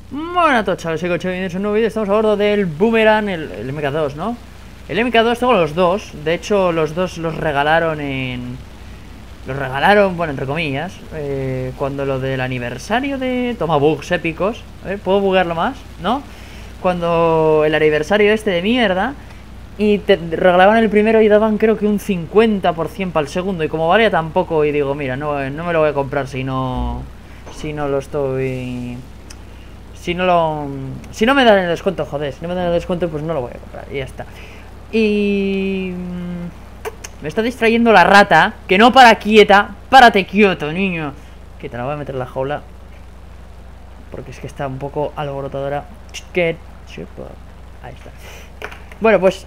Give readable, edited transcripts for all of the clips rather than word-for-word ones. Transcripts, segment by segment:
Bueno, todos chavales, soy Coche, bienvenidos a un nuevo vídeo. Estamos a bordo del Boomerang, el MK2, ¿no? El MK2 tengo los dos. De hecho, los dos los regalaron Los regalaron, bueno, entre comillas, cuando lo del aniversario de... Toma bugs épicos. A ver, ¿puedo buguearlo más? ¿No? Cuando el aniversario este de mierda. Y te regalaban el primero y daban creo que un 50% para el segundo. Y como valía tan poco, y digo, mira, no me lo voy a comprar si no lo estoy... Si no me dan el descuento, joder. Si no me dan el descuento, pues no lo voy a comprar. Y ya está. Y... me está distrayendo la rata. Que no para quieta. Párate quieto, niño. Que te la voy a meter en la jaula. Porque es que está un poco alborotadora. Ahí está. Bueno, pues...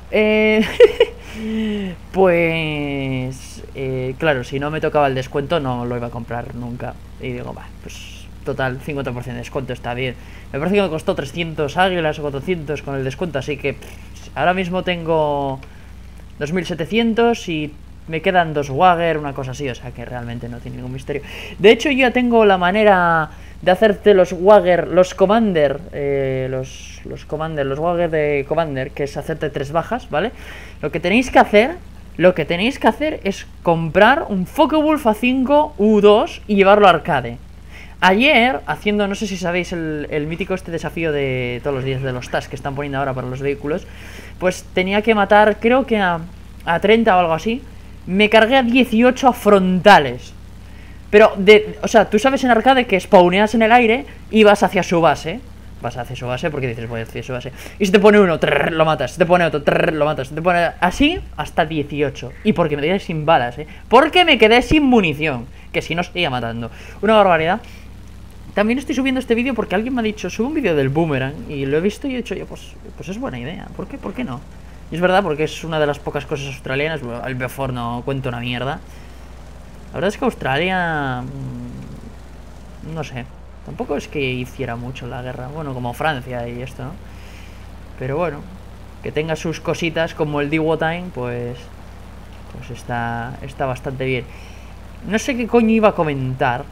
pues... claro, si no me tocaba el descuento no lo iba a comprar nunca. Y digo, va, pues... Total, 50% de descuento está bien. Me parece que me costó 300 águilas o 400 con el descuento, así que ahora mismo tengo 2700 y me quedan 2 Wagger, una cosa así, o sea que realmente no tiene ningún misterio. De hecho, yo ya tengo la manera de hacerte los Wagger, los Commander, los Wagger de Commander, que es hacerte 3 bajas, ¿vale? Lo que tenéis que hacer es comprar un Focke-Wulf A5 U2 y llevarlo a arcade. Ayer, haciendo, no sé si sabéis, el mítico este desafío de todos los días de los TAS que están poniendo ahora para los vehículos, pues tenía que matar, creo que a 30 o algo así. Me cargué a 18 frontales. Pero, o sea, tú sabes en arcade que spawneas en el aire y vas hacia su base. Vas hacia su base porque dices, voy hacia su base. Y si te pone uno, trrr, lo matas. Si te pone otro, trrr, lo matas. Si te pone así, hasta 18. Y porque me quedé sin balas, porque me quedé sin munición. Que si no, seguía matando. Una barbaridad. También estoy subiendo este vídeo porque alguien me ha dicho, sube un vídeo del Boomerang, y lo he visto y he dicho yo, pues es buena idea. ¿Por qué? ¿Por qué no? Y es verdad, porque es una de las pocas cosas australianas. El Beaufort no cuenta una mierda. La verdad es que Australia... no sé. Tampoco es que hiciera mucho la guerra. Bueno, como Francia y esto, ¿no? Pero bueno, que tenga sus cositas como el Diwotime, pues está bastante bien. No sé qué coño iba a comentar.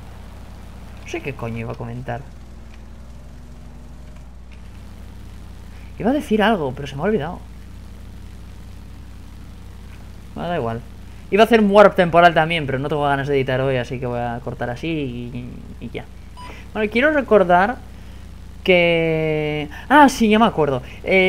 Iba a decir algo, pero se me ha olvidado. Bueno, da igual. Iba a hacer un warp temporal también, pero no tengo ganas de editar hoy, así que voy a cortar así y ya. Bueno, quiero recordar que... Ah, sí, ya me acuerdo.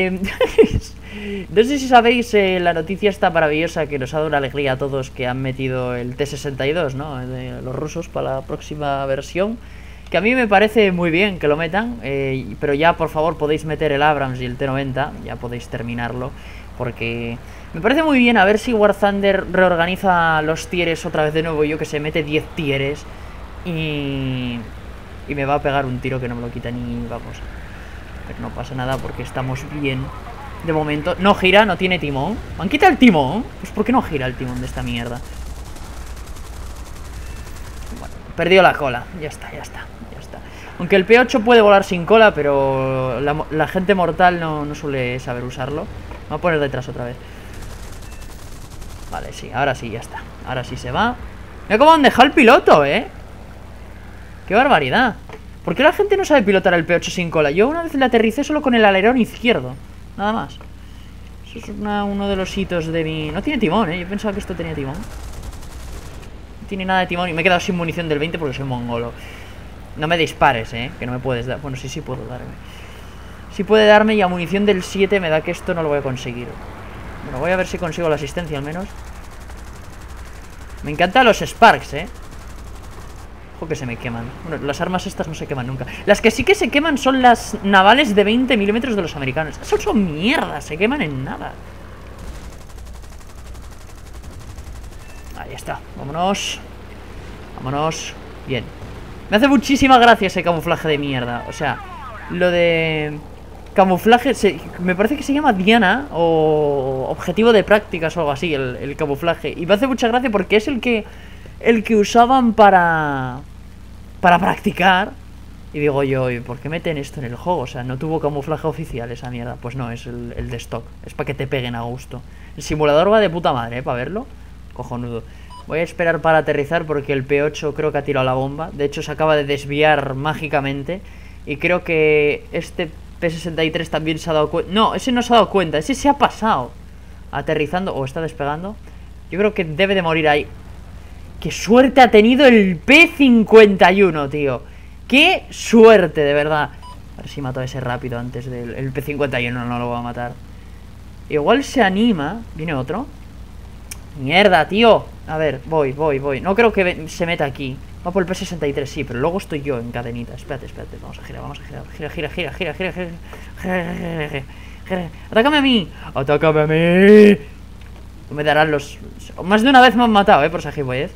No sé si sabéis la noticia esta maravillosa que nos ha dado una alegría a todos, que han metido el T-62, ¿no? De los rusos para la próxima versión. Que a mí me parece muy bien que lo metan, pero ya por favor podéis meter el Abrams y el T-90, ya podéis terminarlo, porque me parece muy bien. A ver si War Thunder reorganiza los tieres otra vez de nuevo, yo que se mete 10 tieres y me va a pegar un tiro que no me lo quita ni vamos. Pero no pasa nada porque estamos bien. De momento, no gira, no tiene timón. ¿Me han quitado el timón? Pues ¿por qué no gira el timón de esta mierda? Bueno, perdió la cola, ya está. Aunque el P8 puede volar sin cola, pero la gente mortal no suele saber usarlo. Me voy a poner detrás otra vez. Vale, sí, ahora sí, ya está. Ahora sí se va. Mira cómo han dejado el piloto, ¡Qué barbaridad! ¿Por qué la gente no sabe pilotar el P8 sin cola? Yo una vez le aterricé solo con el alerón izquierdo. Nada más. Eso es uno de los hitos de mi... No tiene timón, Yo pensaba que esto tenía timón. No tiene nada de timón y me he quedado sin munición del 20 porque soy mongolo. No me dispares, que no me puedes dar. Bueno, sí puedo darme. Sí puede darme, y a munición del 7 me da que esto no lo voy a conseguir. Bueno, voy a ver si consigo la asistencia al menos. Me encantan los Sparks, Ojo que se me queman. Bueno, las armas estas no se queman nunca. Las que sí que se queman son las navales de 20 milímetros de los americanos. Esos son mierdas, se queman en nada. Ahí está, vámonos. Bien. Me hace muchísima gracia ese camuflaje de mierda. O sea, lo de... camuflaje, me parece que se llama Diana o objetivo de prácticas o algo así, el camuflaje. Y me hace mucha gracia porque es el que usaban para practicar. Y digo yo, ¿y por qué meten esto en el juego? O sea, no tuvo camuflaje oficial esa mierda. Pues no, es el de stock. Es para que te peguen a gusto. El simulador va de puta madre, para verlo. Cojonudo. Voy a esperar para aterrizar porque el P8 creo que ha tirado la bomba. De hecho se acaba de desviar mágicamente. Y creo que este P63 también se ha dado cuenta. No, ese no se ha dado cuenta, ese se ha pasado aterrizando o está despegando. Yo creo que debe de morir ahí. ¡Qué suerte ha tenido el P51, tío! ¡Qué suerte, de verdad! A ver si mato a ese rápido antes del el P51, no lo voy a matar. Igual se anima. ¿Viene otro? ¡Mierda, tío! A ver, voy. No creo que se meta aquí. Va por el P63, sí, pero luego estoy yo en cadenita. Espérate. Vamos a girar. Gira. ¡Atácame a mí! ¡Atácame a mí! Me darán los... Más de una vez me han matado, por esa gilipollez.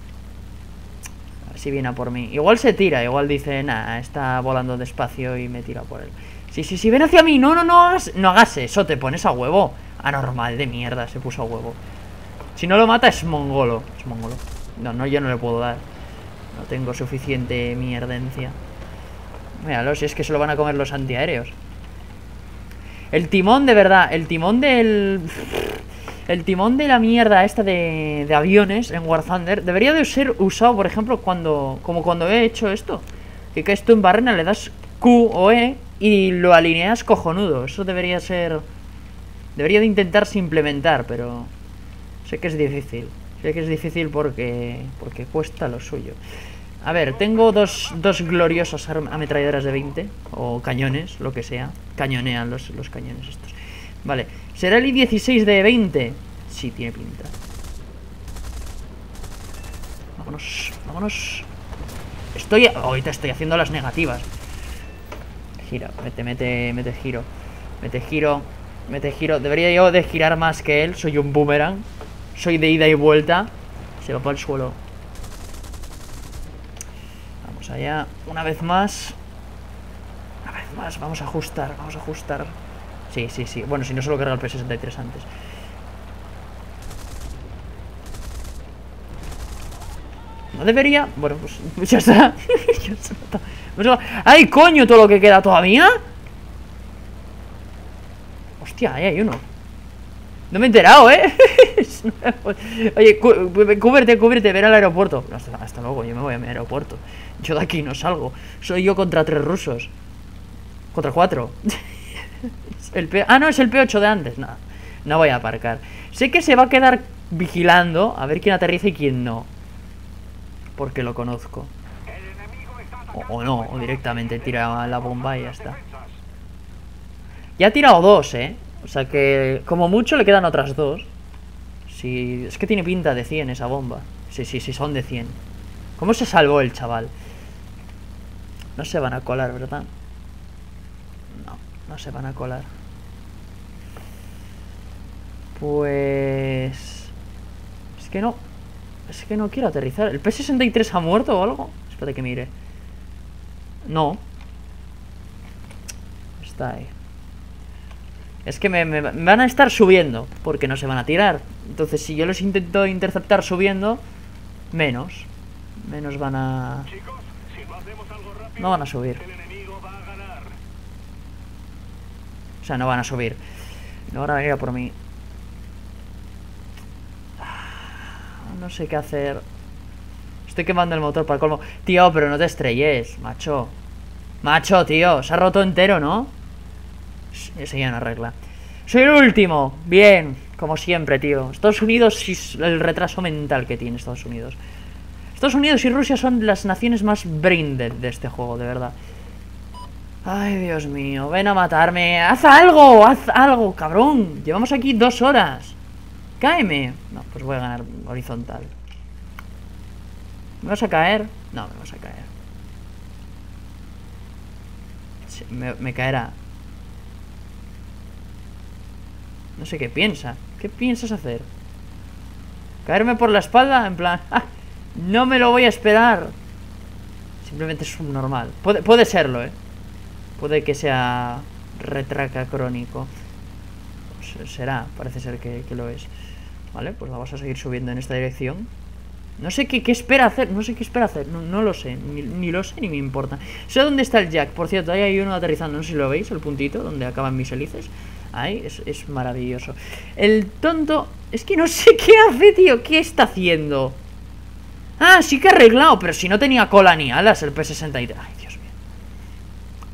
A ver si viene a por mí. Igual se tira, igual dice, nah, está volando despacio y me tira por él. Sí, ven hacia mí. No hagas eso, te pones a huevo. Anormal de mierda, se puso a huevo. Si no lo mata es mongolo. No, yo no le puedo dar. No tengo suficiente mierdencia. Míralo, si es que se lo van a comer los antiaéreos. El timón, de verdad, el timón de la mierda esta de aviones en War Thunder debería de ser usado, por ejemplo, como cuando he hecho esto. Que caes tú en barrena, le das Q o E y lo alineas cojonudo. Eso debería ser... Debería de intentarse implementar, pero... Sé que es difícil. Porque cuesta lo suyo. A ver, tengo dos gloriosas ametralladoras de 20. O cañones, lo que sea. Cañonean los cañones estos. Vale, ¿será el I-16 de 20? Sí, tiene pinta. Vámonos. Ahorita estoy haciendo las negativas. Gira, mete giro. Debería yo de girar más que él. Soy un boomerang. Soy de ida y vuelta. Se va para el suelo. Vamos allá. Una vez más. Vamos a ajustar. Sí. Bueno, si no solo carga el P63 antes. No debería... Bueno, pues ya está. ¡Ay, coño! ¿Todo lo que queda todavía? Hostia, ahí hay uno. No me he enterado, ¿eh? Oye, cúbrete, ven al aeropuerto. Hasta luego, yo me voy a mi aeropuerto. Yo de aquí no salgo. Soy yo contra 3 rusos. Contra 4. No, es el P8 de antes. No voy a aparcar. Sé que se va a quedar vigilando a ver quién aterriza y quién no. Porque lo conozco. O no, o directamente tira la bomba y ya está. Ya ha tirado 2, O sea que como mucho le quedan otras 2. Sí, es que tiene pinta de 100 esa bomba. Sí, son de 100. ¿Cómo se salvó el chaval? No se van a colar, ¿verdad? No se van a colar. Pues... Es que no quiero aterrizar. ¿El P63 ha muerto o algo? Espérate que mire. No. Está ahí. Es que me van a estar subiendo, porque no se van a tirar. Entonces si yo los intento interceptar subiendo, menos van a... No van a subir. O sea, no van a subir. No van a venir a por mí. No sé qué hacer. Estoy quemando el motor para el colmo. Tío, pero no te estrelles, macho. Tío, se ha roto entero, ¿no? Esa ya no arregla. Soy el último. Bien, como siempre, tío. Estados Unidos y el retraso mental que tiene Estados Unidos. Estados Unidos y Rusia son las naciones más brain dead de este juego, de verdad. Ay, Dios mío, ven a matarme. ¡Haz algo, cabrón! Llevamos aquí 2 horas. ¡Cáeme! No, pues voy a ganar horizontal. ¿Me vas a caer? No, me vas a caer. Sí, me caerá. No sé qué piensa. ¿Qué piensas hacer? ¿Caerme por la espalda? En plan... ¡Ah! No me lo voy a esperar. Simplemente es subnormal. Puede serlo, Puede que sea retraca crónico. Pues será, parece ser que lo es. Vale, pues vamos a seguir subiendo en esta dirección. No sé qué espera hacer. No lo sé, ni lo sé ni me importa. Sé dónde está el Jack. Por cierto, ahí hay uno aterrizando. No sé si lo veis, el puntito donde acaban mis hélices. Ahí, es maravilloso. El tonto... Es que no sé qué hace, tío. ¿Qué está haciendo? Ah, sí que ha arreglado. Pero si no tenía cola ni alas el P63. Ay, Dios mío.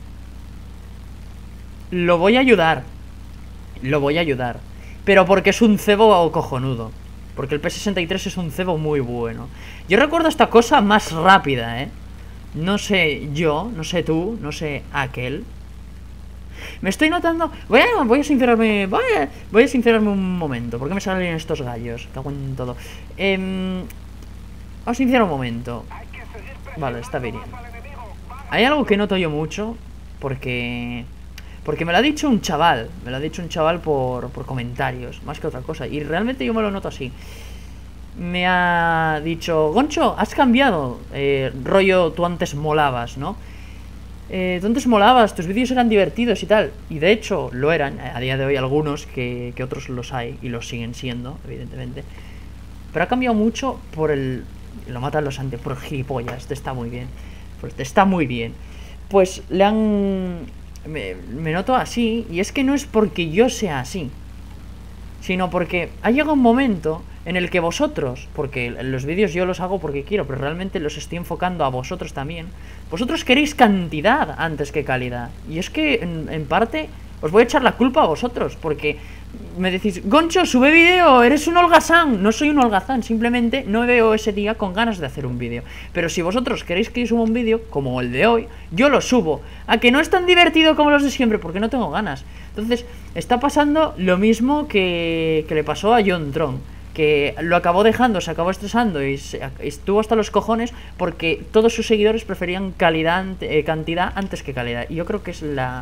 lo voy a ayudar. Lo voy a ayudar. Pero porque es un cebo cojonudo. Porque el P63 es un cebo muy bueno. Yo recuerdo esta cosa más rápida, ¿eh? No sé yo, no sé tú, no sé aquel. Me estoy notando... Voy a sincerarme... Voy a sincerarme un momento. ¿Por qué me salen estos gallos? Cago en todo. Vamos a sincerar un momento. Vale, está bien. Hay algo que noto yo mucho. Porque me lo ha dicho un chaval. Me lo ha dicho un chaval por comentarios. Más que otra cosa. Y realmente yo me lo noto así. Me ha dicho: Goncho, has cambiado. Rollo, tú antes molabas, ¿no? Tú antes molabas, tus vídeos eran divertidos y tal. Y de hecho lo eran. A día de hoy algunos, que otros los hay. Y los siguen siendo, evidentemente. Pero ha cambiado mucho por el... Lo matan los antes, por gilipollas. Este está muy bien. Pues este está muy bien. Pues le han... Me noto así. Y es que no es porque yo sea así, sino porque ha llegado un momento en el que vosotros, porque los vídeos yo los hago porque quiero, pero realmente los estoy enfocando a vosotros también. Vosotros queréis cantidad antes que calidad. Y es que en parte os voy a echar la culpa a vosotros, porque me decís: Goncho, sube vídeo, eres un holgazán. No soy un holgazán, simplemente no me veo ese día con ganas de hacer un vídeo. Pero si vosotros queréis que yo suba un vídeo, como el de hoy, yo lo subo. A que no es tan divertido como los de siempre, porque no tengo ganas. Entonces, está pasando lo mismo que le pasó a John Tron, que lo acabó dejando, se acabó estresando y estuvo hasta los cojones porque todos sus seguidores preferían cantidad antes que calidad. Y yo creo que es la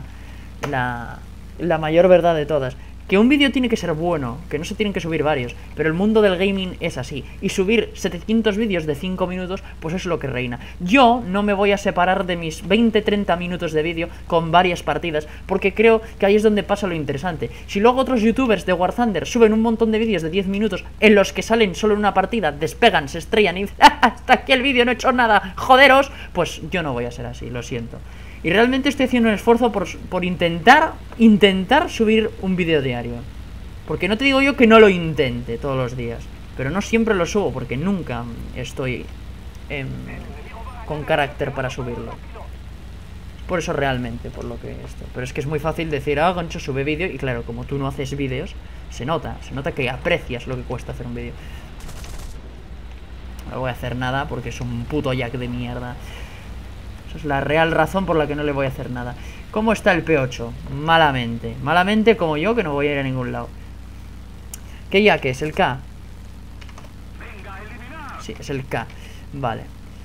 mayor verdad de todas. Que un vídeo tiene que ser bueno, que no se tienen que subir varios, pero el mundo del gaming es así. Y subir 700 vídeos de 5 minutos, pues es lo que reina. Yo no me voy a separar de mis 20-30 minutos de vídeo con varias partidas, porque creo que ahí es donde pasa lo interesante. Si luego otros youtubers de War Thunder suben un montón de vídeos de 10 minutos en los que salen solo en una partida, despegan, se estrellan y hasta aquí el vídeo, no he hecho nada, joderos, pues yo no voy a ser así, lo siento. Y realmente estoy haciendo un esfuerzo por intentar subir un vídeo diario. Porque no te digo yo que no lo intente todos los días, pero no siempre lo subo, porque nunca estoy con carácter para subirlo. Por eso realmente, por lo que esto. Pero es que es muy fácil decir: ah, Goncho, sube vídeo. Y claro, como tú no haces vídeos, se nota que aprecias lo que cuesta hacer un vídeo. No voy a hacer nada porque es un puto jack de mierda. Esa es la real razón por la que no le voy a hacer nada. ¿Cómo está el P8? Malamente. Malamente como yo, que no voy a ir a ningún lado. ¿Qué jack es? ¿El K? Sí, es el K. Vale.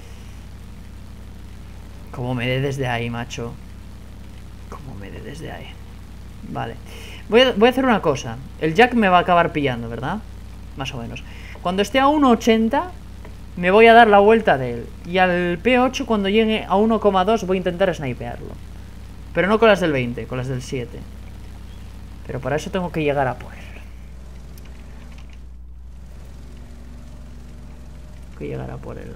Como me dé desde ahí, macho. Como me dé desde ahí. Vale. Voy a hacer una cosa. El jack me va a acabar pillando, ¿verdad? Más o menos. Cuando esté a 1.80... me voy a dar la vuelta de él. Y al P8 cuando llegue a 1,2 voy a intentar snipearlo. Pero no con las del 20, con las del 7. Pero para eso tengo que llegar a por él. Tengo que llegar a por él.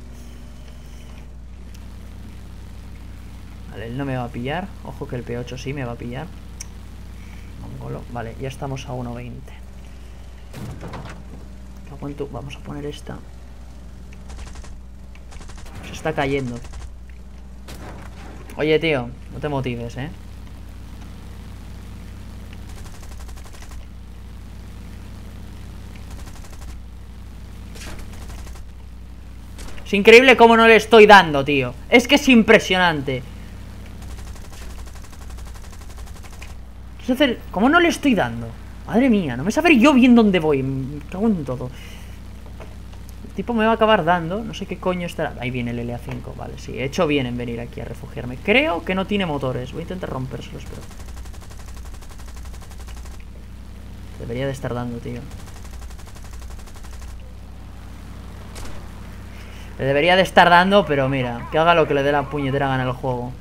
Vale, él no me va a pillar. Ojo que el P8 sí me va a pillar. Mongolo. Vale, ya estamos a 1,20. Vamos a poner esta. Se está cayendo. Oye, tío, no te motives, ¿eh? Es increíble cómo no le estoy dando, tío. Es que es impresionante. ¿Cómo no le estoy dando? Madre mía, no me sabré yo bien dónde voy. Me cago en todo. El tipo me va a acabar dando. No sé qué coño estará. Ahí viene el LA5, vale, sí, he hecho bien en venir aquí a refugiarme. Creo que no tiene motores. Voy a intentar rompérselos, pero debería de estar dando, tío. Le debería de estar dando, pero mira, que haga lo que le dé la puñetera gana al juego.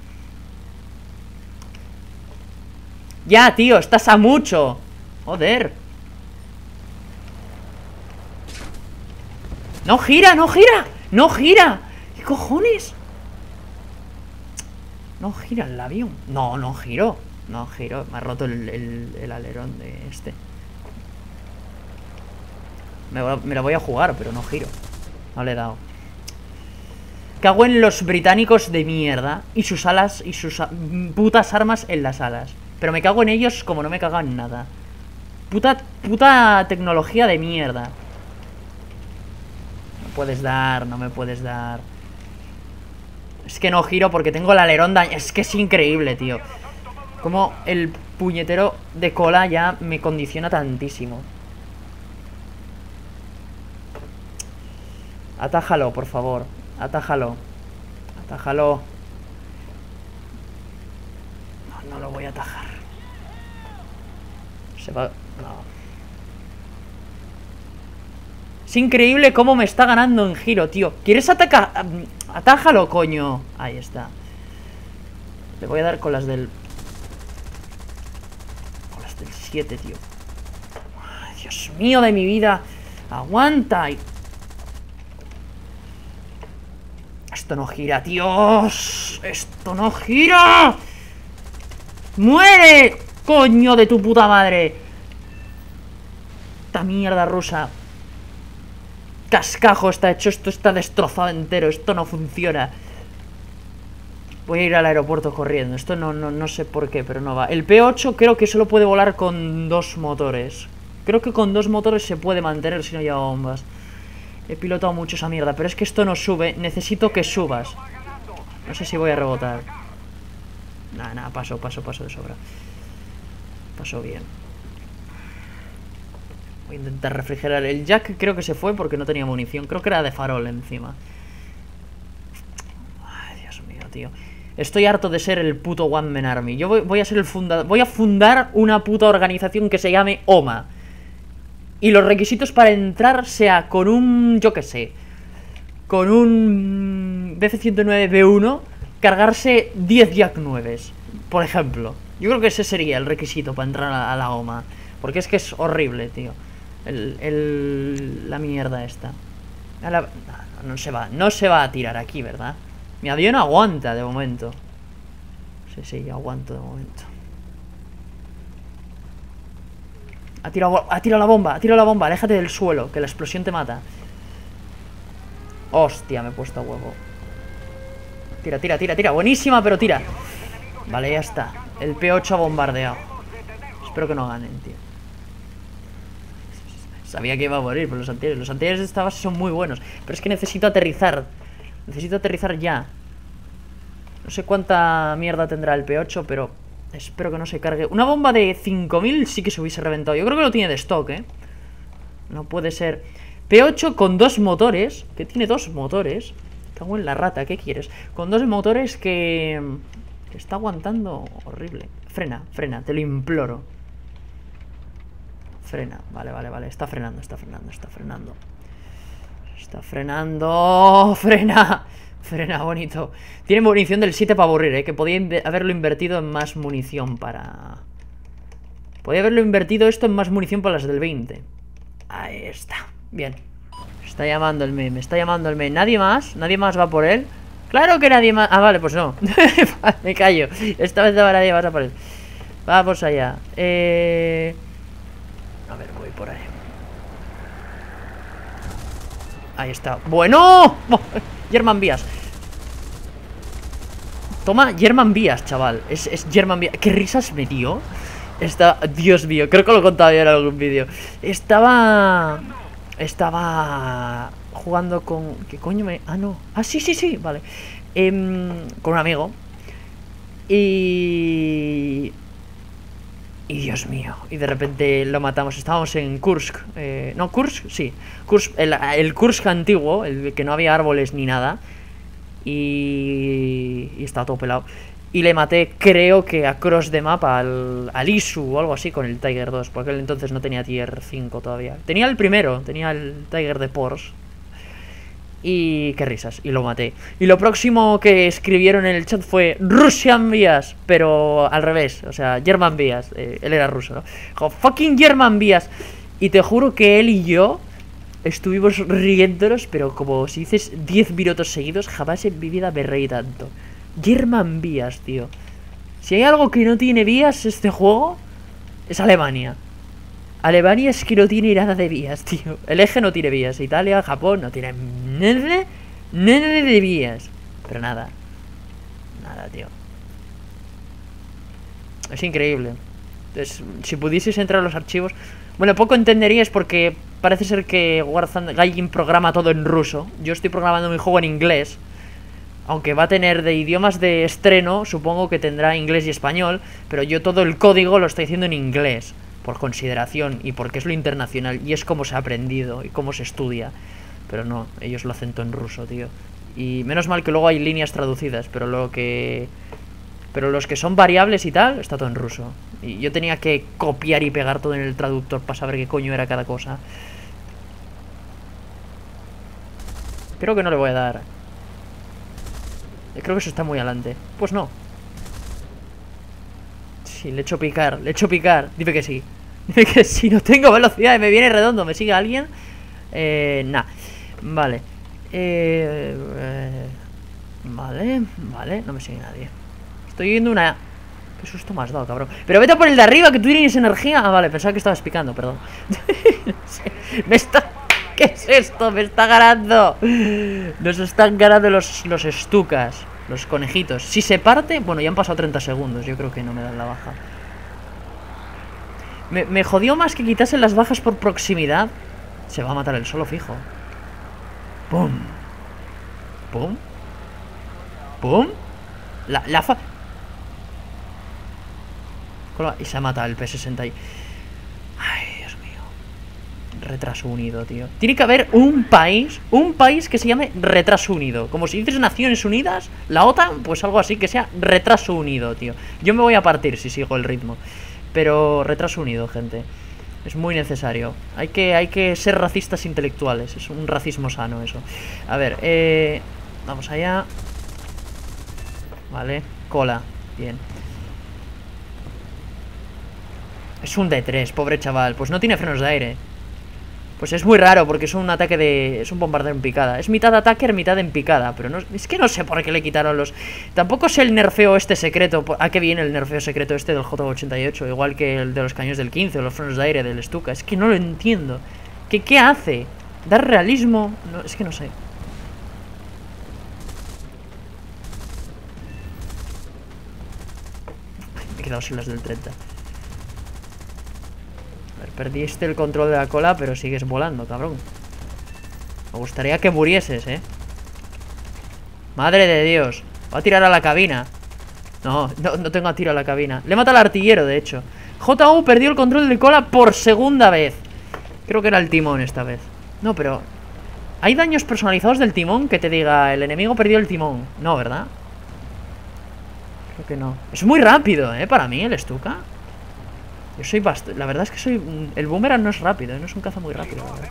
Ya, tío, estás a mucho. Joder. ¡No gira, no gira! ¡No gira! ¿Qué cojones? No gira el avión. No, no giro. No giro. Me ha roto el alerón de este. Me lo voy a jugar, pero no giro. No le he dado. Cago en los británicos de mierda. Y sus alas y sus putas armas en las alas. Pero me cago en ellos como no me cago en nada. Puta tecnología de mierda. No puedes dar, no me puedes dar. Es que no giro porque tengo el alerón dañado. Es que es increíble, tío. Como el puñetero de cola ya me condiciona tantísimo. Atájalo, por favor. Atájalo. Atájalo. No, no lo voy a atajar. Se va... No. Es increíble cómo me está ganando en giro, tío. ¿Quieres atacar? Atájalo, coño. Ahí está. Le voy a dar con las del... Con las del 7, tío. Ay, Dios mío de mi vida. Aguanta. Esto no gira, Dios. Esto no gira. ¡Muere! ¡Coño de tu puta madre! Esta mierda rusa. Cascajo está hecho. Esto está destrozado entero. Esto no funciona. Voy a ir al aeropuerto corriendo. Esto no sé por qué, pero no va. El P8 creo que solo puede volar con 2 motores. Creo que con 2 motores se puede mantener si no lleva bombas. He pilotado mucho esa mierda, pero es que esto no sube. Necesito que subas. No sé si voy a rebotar. Nada, paso de sobra. Paso bien. Voy a intentar refrigerar. El Jack creo que se fue porque no tenía munición. Creo que era de farol encima. Ay, Dios mío, tío. Estoy harto de ser el puto One Man Army. Yo voy a ser el fundador. Voy a fundar una puta organización que se llame OMA. Y los requisitos para entrar sea con un... Yo qué sé. Con un... BF-109B1. Cargarse 10 Jack 9, por ejemplo. Yo creo que ese sería el requisito para entrar a la OMA. Porque es que es horrible, tío. La mierda esta. No se va a tirar aquí, ¿verdad? Mi avión aguanta de momento. Sí, yo aguanto de momento. Ha tirado la bomba, aléjate del suelo, que la explosión te mata. Hostia, me he puesto a huevo. Tira, buenísima, pero tira. Vale, ya está. El P8 ha bombardeado. Espero que no ganen, tío. Sabía que iba a morir, pero los anteriores de esta base son muy buenos. Pero es que necesito aterrizar. Necesito aterrizar ya. No sé cuánta mierda tendrá el P8, pero espero que no se cargue. Una bomba de 5000 sí que se hubiese reventado. Yo creo que lo tiene de stock, ¿eh? No puede ser. P8 con 2 motores. Que tiene 2 motores. Cago en la rata, ¿qué quieres? Con 2 motores que está aguantando horrible. Frena, te lo imploro. Frena, vale. Está frenando. Frena, bonito. Tiene munición del 7 para aburrir, que podía haberlo invertido en más munición para... Podía haberlo invertido esto en más munición para las del 20. Ahí está, bien. Me está llamando el meme. ¿Nadie más va por él? Claro que nadie más. Ah, vale, pues no. Me callo. Esta vez no nadie más a por él. Vamos allá. A ver, voy por ahí. Ahí está. ¡Bueno! German Vías. Toma German Vías, chaval. Es German Vías. ¿Qué risas me dio? Dios mío, creo que lo he contado ya en algún vídeo. Estaba jugando con... ¿Qué coño me...? Ah, no. Ah, sí, vale. Con un amigo. Y Dios mío. Y de repente lo matamos. Estábamos en Kursk. No, Kursk, sí. Kursk, el Kursk antiguo, el que no había árboles ni nada. Y estaba todo pelado. Y le maté, creo que across the map al Isu o algo así con el Tiger 2. Porque él entonces no tenía tier 5 todavía. Tenía el primero, tenía el Tiger de Porsche. Y qué risas, y lo maté. Y lo próximo que escribieron en el chat fue Russian Vías, pero al revés, o sea, German Vías. Él era ruso, ¿no? Dijo, fucking German Vías. Y te juro que él y yo estuvimos riéndonos, pero como si dices 10 minutos seguidos, jamás en mi vida me reí tanto. German Vías, tío. Si hay algo que no tiene vías este juego, es Alemania. Alemania es que no tiene nada de vías, tío. El eje no tiene vías. Italia, Japón no tiene nada de vías. Pero nada, tío. Es increíble. Entonces, si pudieseis entrar a los archivos... Bueno, poco entenderíais porque parece ser que Gaijin programa todo en ruso. Yo estoy programando mi juego en inglés. Aunque va a tener de idiomas de estreno, supongo que tendrá inglés y español. Pero yo todo el código lo estoy haciendo en inglés. Por consideración y porque es lo internacional. Y es como se ha aprendido y cómo se estudia. Pero no, ellos lo hacen todo en ruso, tío. Y menos mal que luego hay líneas traducidas. Pero los que son variables y tal, está todo en ruso. Y yo tenía que copiar y pegar todo en el traductor para saber qué coño era cada cosa. Creo que no le voy a dar. Creo que eso está muy adelante. Pues no. Sí, le echo picar, le echo picar. Dime que sí. Dime que sí, no tengo velocidad y me viene redondo. ¿Me sigue alguien? Nah. Vale. Vale, no me sigue nadie. Estoy viendo una... ¿Qué susto me has dado, cabrón? Pero vete a por el de arriba, que tú tienes energía. Ah, vale, pensaba que estabas picando, perdón. Me está... ¿Qué es esto? Me está ganando. Nos están ganando los estucas. Los conejitos. Si se parte... Bueno, ya han pasado 30 segundos. Yo creo que no me dan la baja. Me jodió más que quitasen las bajas por proximidad. Se va a matar el solo fijo. ¡Pum! ¡Pum! ¡Pum! Y se ha matado el P60 ahí. Ay, Dios mío. Retraso unido, tío. Tiene que haber un país que se llame Retraso Unido. Como si dices Naciones Unidas, la OTAN, pues algo así, que sea Retraso Unido, tío. Yo me voy a partir si sigo el ritmo. Pero Retraso Unido, gente. Es muy necesario. Hay que ser racistas intelectuales. Es un racismo sano eso. A ver, vamos allá. Vale, cola. Bien. Es un D3, pobre chaval. Pues no tiene frenos de aire. Pues es muy raro porque es un ataque de... Es un bombardeo en picada. Es mitad ataque, mitad en picada. Pero no, es que no sé por qué le quitaron los... Tampoco sé el nerfeo este secreto. ¿A qué viene el nerfeo secreto este del J88? Igual que el de los cañones del 15 o los frenos de aire del Stuka. Es que no lo entiendo. ¿Qué hace? ¿Dar realismo? No, es que no sé. Me he quedado sin las del 30. Perdiste el control de la cola, pero sigues volando, cabrón. Me gustaría que murieses, Madre de Dios. Va a tirar a la cabina. No tengo a tiro a la cabina. Le mata al artillero, de hecho. JU perdió el control de cola por segunda vez. Creo que era el timón esta vez. No, pero... ¿hay daños personalizados del timón que te diga el enemigo perdió el timón? No, ¿verdad? Creo que no. Es muy rápido, para mí el Stuka. Yo soy bastante... La verdad es que soy... El boomerang no es rápido, no es un caza muy rápido, la verdad.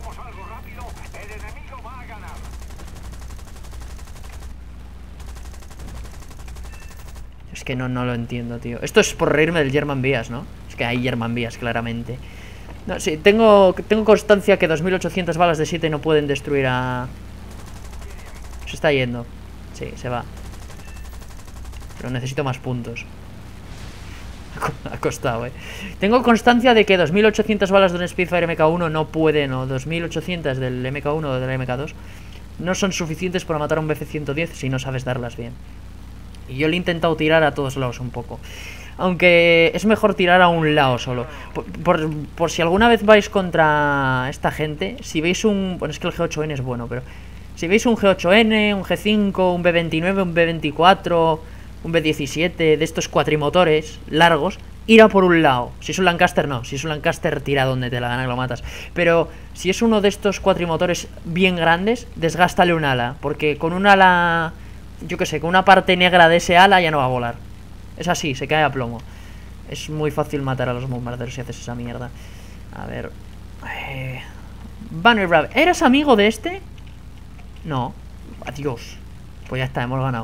Es que no lo entiendo, tío. Esto es por reírme del German Bias, ¿no? Es que hay German Bias, claramente. No, sí, tengo constancia que 2800 balas de 7 no pueden destruir a... Se está yendo. Sí, se va. Pero necesito más puntos. Ha costado, Tengo constancia de que 2800 balas de un Spitfire MK1 no pueden, o 2800 del MK1 o del MK2 no son suficientes para matar a un BF-110 si no sabes darlas bien. Y yo le he intentado tirar a todos lados un poco. Aunque es mejor tirar a un lado solo. Por si alguna vez vais contra esta gente, si veis un... Bueno, es que el G8N es bueno, pero... Si veis un G8N, un G5, un B29, un B24... un B17 de estos cuatrimotores largos, ir a por un lado. Si es un Lancaster, no. Si es un Lancaster, tira donde te la gana y lo matas. Pero si es uno de estos cuatrimotores bien grandes, desgástale un ala. Porque con un ala, yo qué sé, con una parte negra de ese ala ya no va a volar. Es así, se cae a plomo. Es muy fácil matar a los bombarderos si haces esa mierda. A ver... Banner Rabbit. ¿Eras amigo de este? No. Adiós. Pues ya está, hemos ganado.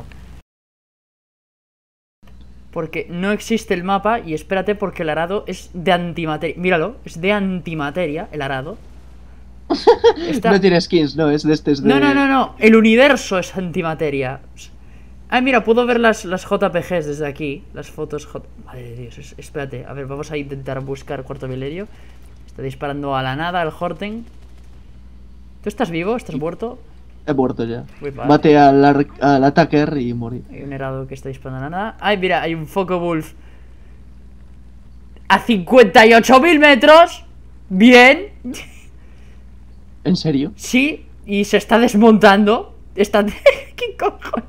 Porque no existe el mapa. Y espérate, porque el arado es de antimateria. Míralo, es de antimateria el arado. No tiene skins, no, es de este. Es de... No, el universo es antimateria. Ah, mira, puedo ver las JPGs desde aquí. Las fotos Madre de Dios, espérate. A ver, vamos a intentar buscar Cuarto Milenio. Está disparando a la nada el Horten. ¿Tú estás vivo? ¿Estás muerto? He muerto ya. Uy, vale. Mate al attacker y morí. Hay un herado que está disparando a la nada. Ay, mira, hay un Focke-Wulf. a 58.000 metros. Bien. ¿En serio? Sí, y se está desmontando. Está... ¿Qué cojones?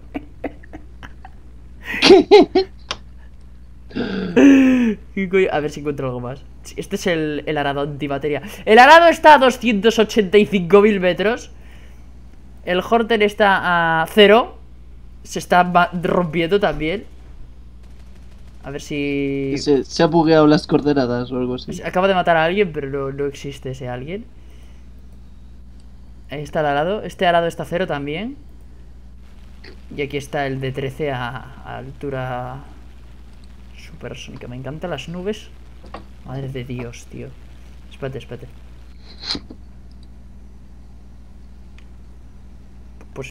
A ver si encuentro algo más. Este es el arado antibatería. El arado está a 285.000 metros. El Horten está a 0. Se está rompiendo también. A ver si... Se ha bugueado las coordenadas o algo así. Acaba de matar a alguien, pero no existe ese alguien. Ahí está el arado. Este arado está a 0 también. Y aquí está el de 13 a altura supersónica. Me encantan las nubes. Madre de Dios, tío. Espérate.